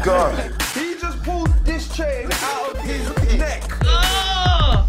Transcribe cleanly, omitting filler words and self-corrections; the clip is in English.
God. He just pulled this chain out of his neck. Oh!